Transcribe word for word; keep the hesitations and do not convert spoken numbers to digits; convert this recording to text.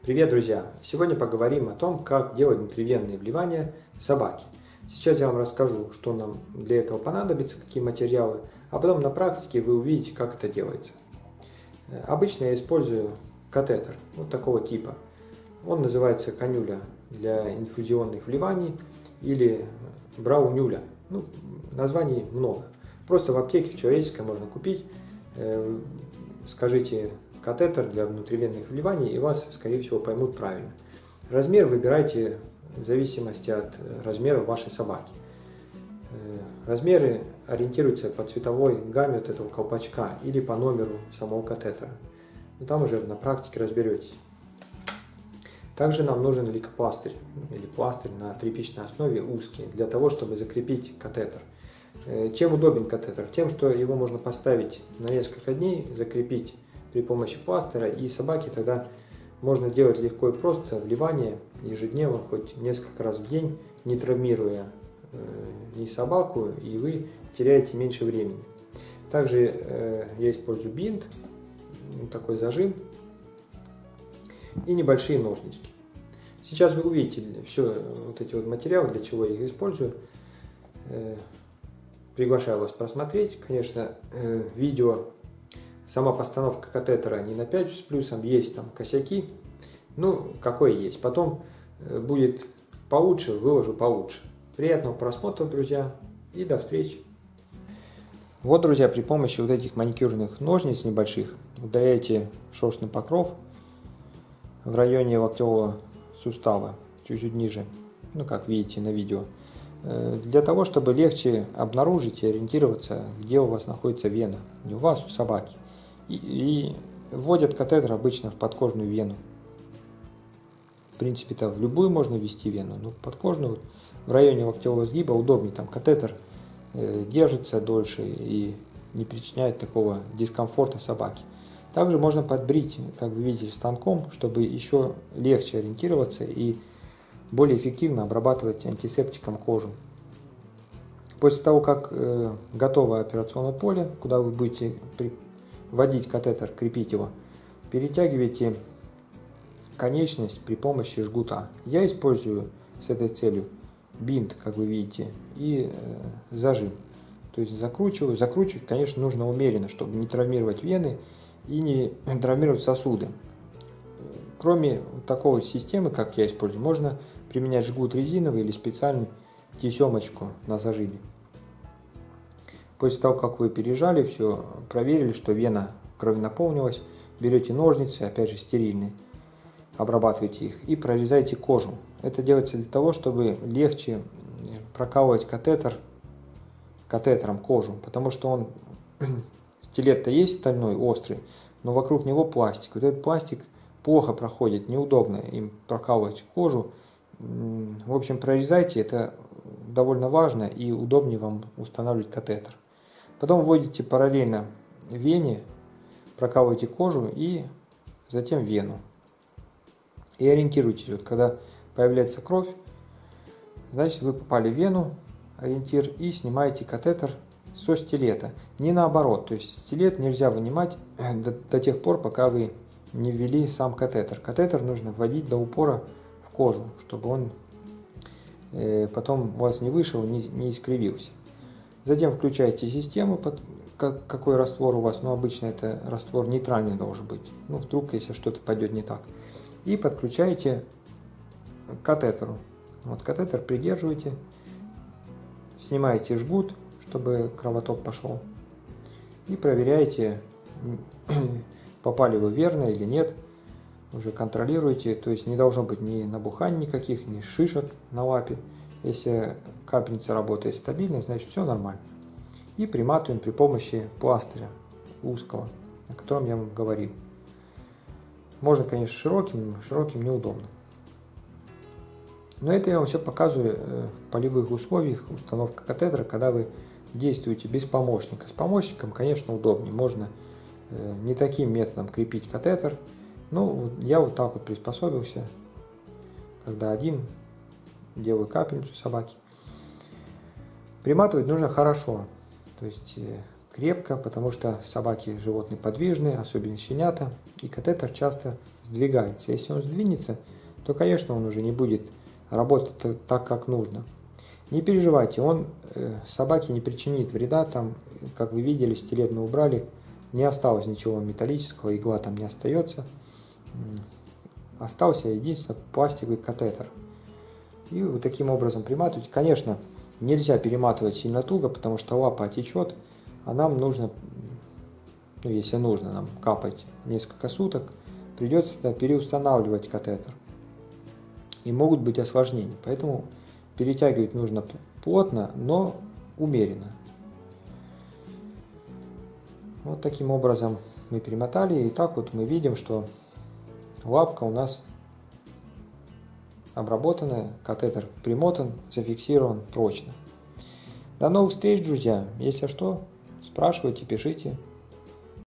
Привет, друзья! Сегодня поговорим о том, как делать внутривенные вливания собаки. Сейчас я вам расскажу, что нам для этого понадобится, какие материалы, а потом на практике вы увидите, как это делается. Обычно я использую катетер вот такого типа. Он называется канюля для инфузионных вливаний или браунюля. Ну, названий много. Просто в аптеке в человеческой можно купить. Скажите катетер для внутривенных вливаний, и вас, скорее всего, поймут правильно. Размер выбирайте в зависимости от размера вашей собаки. Размеры ориентируются по цветовой гамме вот этого колпачка или по номеру самого катетера. Но там уже на практике разберетесь. Также нам нужен лейкопластырь или пластырь на тряпичной основе узкий, для того, чтобы закрепить катетер. Чем удобен катетер? Тем, что его можно поставить на несколько дней, закрепить при помощи пластыря, и собаке тогда можно делать легко и просто вливание ежедневно, хоть несколько раз в день, не травмируя э, ни собаку, и вы теряете меньше времени. Также э, я использую бинт, такой зажим и небольшие ножнички. Сейчас вы увидите все вот эти вот материалы, для чего я их использую. Э, приглашаю вас просмотреть. Конечно, э, видео. Сама постановка катетера не на пять с плюсом, есть там косяки, ну, какой есть. Потом будет получше, выложу получше. Приятного просмотра, друзья, и до встречи. Вот, друзья, при помощи вот этих маникюрных ножниц небольших удаляете шерстный покров в районе локтевого сустава, чуть-чуть ниже, ну, как видите на видео, для того, чтобы легче обнаружить и ориентироваться, где у вас находится вена, не у вас, у собаки. И, и вводят катетер обычно в подкожную вену. В принципе-то в любую можно ввести вену, но подкожную вот, в районе локтевого сгиба удобнее. Там катетер э, держится дольше и не причиняет такого дискомфорта собаке. Также можно подбрить, как вы видите, станком, чтобы еще легче ориентироваться и более эффективно обрабатывать антисептиком кожу. После того, как э, готово операционное поле, куда вы будете при вводить катетер, крепить его, перетягивайте конечность при помощи жгута. Я использую с этой целью бинт, как вы видите, и э, зажим. То есть закручиваю. Закручивать, конечно, нужно умеренно, чтобы не травмировать вены и не травмировать сосуды. Кроме такой системы, как я использую, можно применять жгут резиновый или специальную тесемочку на зажиме. После того, как вы пережали все, проверили, что вена крови наполнилась, берете ножницы, опять же стерильные, обрабатываете их и прорезаете кожу. Это делается для того, чтобы легче прокалывать катетер, катетером кожу, потому что он, стилет-то есть стальной, острый, но вокруг него пластик. Вот этот пластик плохо проходит, неудобно им прокалывать кожу. В общем, прорезайте, это довольно важно и удобнее вам устанавливать катетер. Потом вводите параллельно вене, прокалываете кожу и затем вену. И ориентируйтесь, вот когда появляется кровь, значит вы попали в вену, ориентир, и снимаете катетер со стилета. Не наоборот, то есть стилет нельзя вынимать до, до тех пор, пока вы не ввели сам катетер. Катетер нужно вводить до упора в кожу, чтобы он э, потом у вас не вышел, не, не искривился. Затем включаете систему, под, как, какой раствор у вас, но обычно это раствор нейтральный должен быть, ну вдруг если что-то пойдет не так. И подключаете к катетеру. Вот катетер придерживаете, снимаете жгут, чтобы кровоток пошел, и проверяете, попали вы верно или нет, уже контролируете, то есть не должно быть ни набуханий никаких, ни шишек на лапе. Если капельница работает стабильно, значит все нормально. И приматываем при помощи пластыря узкого, о котором я вам говорил. Можно, конечно, широким, широким неудобно. Но это я вам все показываю в полевых условиях, установка катетера, когда вы действуете без помощника. С помощником, конечно, удобнее. Можно не таким методом крепить катетер. Ну, я вот так вот приспособился, когда один делаю капельницу собаки. Приматывать нужно хорошо, то есть крепко, потому что собаки животные подвижные, особенно щенята, и катетер часто сдвигается. Если он сдвинется, то, конечно, он уже не будет работать так, как нужно. Не переживайте, он э, собаке не причинит вреда, там, как вы видели, стилет мы убрали, не осталось ничего металлического, игла там не остается. Остался единственно пластиковый катетер. И вот таким образом приматывать. Конечно, нельзя перематывать сильно туго, потому что лапа отечет, а нам нужно, ну если нужно нам капать несколько суток, придется переустанавливать катетер. И могут быть осложнения. Поэтому перетягивать нужно плотно, но умеренно. Вот таким образом мы перемотали. И так вот мы видим, что лапка у нас обработанная, катетер примотан, зафиксирован прочно. До новых встреч, друзья. Если что, спрашивайте, пишите.